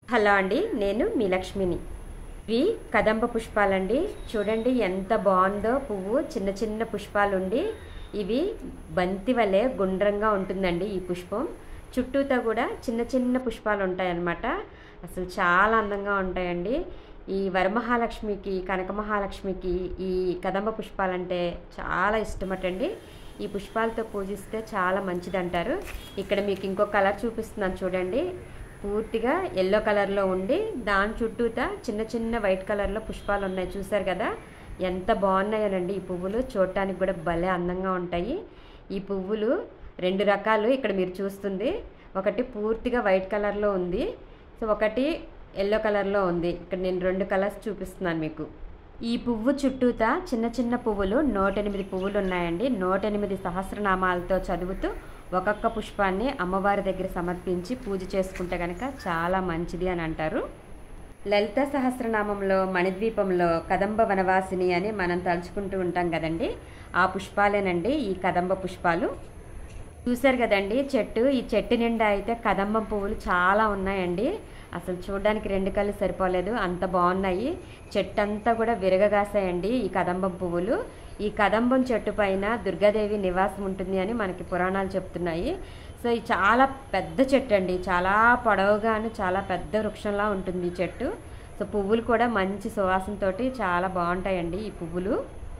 Hello అండి, నేను మీ లక్ష్మిని. ఇవి కదంబ పుష్పాలండి. చూడండి ఎంత బాగుందో. పువ్వు చిన్న చిన్న పుష్పాలుండి ఇవి బంతి వలె గుండ్రంగా ఉంటుందండి. ఈ పుష్పం చుట్టూతా కూడా చిన్న చిన్న పుష్పాలు ఉంటాయన్నమాట. అసలు చాలా అందంగా ఉంటాయండి. ఈ వరమహాలక్ష్మికి, కనక మహాలక్ష్మికి ఈ కదంబ పుష్పాలంటే చాలా ఇష్టమటండి. ఈ పుష్పాలతో పూజిస్తే చాలా మంచిదంటారు. ఇక్కడ మీకు ఇంకో కలర్ చూపిస్తున్నాను చూడండి. పూర్తిగా ఎల్లో కలర్లో ఉండి దాని చుట్టూతా చిన్న చిన్న వైట్ కలర్లో పుష్పాలు ఉన్నాయి. చూసారు కదా ఎంత బాగున్నాయోనండి. ఈ పువ్వులు చూడటానికి కూడా భలే అందంగా ఉంటాయి. ఈ పువ్వులు రెండు రకాలు ఇక్కడ మీరు చూస్తుంది. ఒకటి పూర్తిగా వైట్ కలర్లో ఉంది, సో ఒకటి ఎల్లో కలర్లో ఉంది. ఇక్కడ నేను రెండు కలర్స్ చూపిస్తున్నాను మీకు. ఈ పువ్వు చుట్టూతా చిన్న చిన్న పువ్వులు 108 పువ్వులు ఉన్నాయండి. 108 సహస్రనామాలతో చదువుతూ ఒక్కొక్క పుష్పాన్ని అమ్మవారి దగ్గర సమర్పించి పూజ చేసుకుంటే కనుక చాలా మంచిది అని అంటారు. లలిత సహస్రనామంలో మణిద్వీపంలో కదంబ వనవాసిని అని మనం తలుచుకుంటూ ఉంటాం కదండి. ఆ పుష్పాలేనండి ఈ కదంబ పుష్పాలు. చూసారు కదండి చెట్టు. ఈ చెట్టు నిండా అయితే కదంబం పువ్వులు చాలా ఉన్నాయండి. అసలు చూడడానికి రెండు కళ్ళు సరిపోలేదు, అంత బాగున్నాయి. చెట్టు అంతా కూడా విరగగాసాయండి ఈ కదంబం పువ్వులు. ఈ కదంబం చెట్టు పైన దుర్గాదేవి నివాసం ఉంటుంది అని మనకి పురాణాలు చెప్తున్నాయి. సో ఇది చాలా పెద్ద చెట్టు అండి. చాలా పొడవుగాను చాలా పెద్ద వృక్షంలా ఉంటుంది ఈ చెట్టు. సో పువ్వులు కూడా మంచి సువాసనతో చాలా బాగుంటాయండి ఈ పువ్వులు.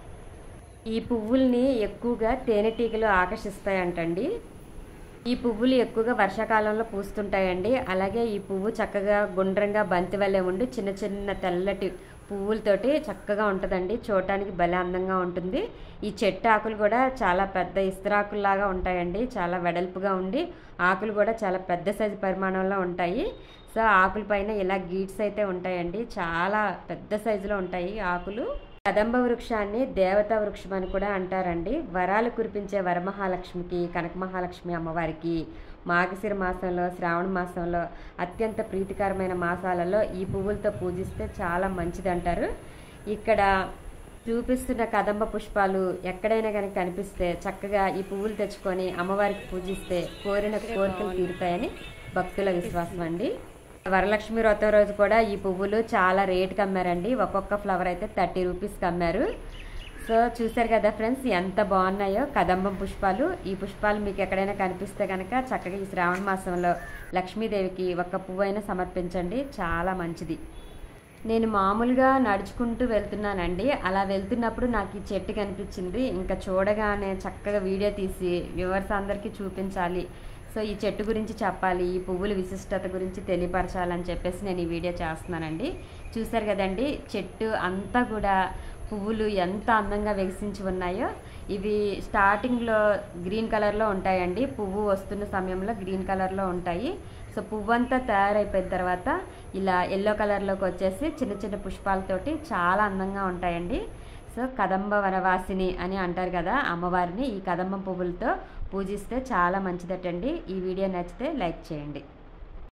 ఈ పువ్వుల్ని ఎక్కువగా తేనెటీగలు ఆకర్షిస్తాయంటండి. ఈ పువ్వులు ఎక్కువగా వర్షాకాలంలో పూస్తుంటాయండి. అలాగే ఈ పువ్వు చక్కగా గుండ్రంగా బంతి వల్లే ఉండి చిన్న చిన్న తెల్లటి పువ్వులతోటి చక్కగా ఉంటుందండి. చూడటానికి భలే అందంగా ఉంటుంది. ఈ చెట్టు ఆకులు కూడా చాలా పెద్ద ఇస్తరాకుల్లాగా ఉంటాయండి. చాలా వెడల్పుగా ఉండి ఆకులు కూడా చాలా పెద్ద సైజు పరిమాణంలో ఉంటాయి. సో ఆకుల పైన ఇలా గీట్స్ అయితే ఉంటాయండి. చాలా పెద్ద సైజులో ఉంటాయి ఆకులు. కదంబ వృక్షాన్ని దేవతా వృక్షం అని కూడా అంటారండి. వరాలు కురిపించే వరమహాలక్ష్మికి, కనక మహాలక్ష్మి అమ్మవారికి మార్గశిర మాసంలో, శ్రావణ మాసంలో అత్యంత ప్రీతికరమైన మాసాలలో ఈ పువ్వులతో పూజిస్తే చాలా మంచిది అంటారు. ఇక్కడ చూపిస్తున్న కదంబ పుష్పాలు ఎక్కడైనా కనుక కనిపిస్తే చక్కగా ఈ పువ్వులు తెచ్చుకొని అమ్మవారికి పూజిస్తే కోరిన కోరికలు తీరుతాయని భక్తుల విశ్వాసం అండి. వరలక్ష్మి వ్రతం రోజు కూడా ఈ పువ్వులు చాలా రేటుకి అమ్మారండి. ఒక్కొక్క ఫ్లవర్ అయితే 30 రూపీస్కి అమ్మారు. సో చూసారు కదా ఫ్రెండ్స్ ఎంత బాగున్నాయో కదంబం పుష్పాలు. ఈ పుష్పాలు మీకు ఎక్కడైనా కనిపిస్తే కనుక చక్కగా ఈ శ్రావణ మాసంలో లక్ష్మీదేవికి ఒక్క పువ్వు అయినా సమర్పించండి, చాలా మంచిది. నేను మామూలుగా నడుచుకుంటూ వెళ్తున్నానండి. అలా వెళ్తున్నప్పుడు నాకు ఈ చెట్టు కనిపించింది. ఇంకా చూడగానే చక్కగా వీడియో తీసి వ్యూవర్స్ అందరికీ చూపించాలి, సో ఈ చెట్టు గురించి చెప్పాలి, ఈ పువ్వుల విశిష్టత గురించి తెలియపరచాలని చెప్పేసి నేను ఈ వీడియో చేస్తున్నానండి. చూసారు కదండి చెట్టు అంతా కూడా పువ్వులు ఎంత అందంగా వికసించి ఉన్నాయో. ఇవి స్టార్టింగ్లో గ్రీన్ కలర్లో ఉంటాయండి. పువ్వు వస్తున్న సమయంలో గ్రీన్ కలర్లో ఉంటాయి. సో పువ్వు అంతా తయారైపోయిన తర్వాత ఇలా ఎల్లో కలర్లోకి వచ్చేసి చిన్న చిన్న పుష్పాలతోటి చాలా అందంగా ఉంటాయండి. సో కదంబ వనవాసిని అని అంటారు కదా అమ్మవారిని. ఈ కదంబం పువ్వులతో పూజిస్తే చాలా మంచిదటండి. ఈ వీడియో నచ్చితే లైక్ చేయండి.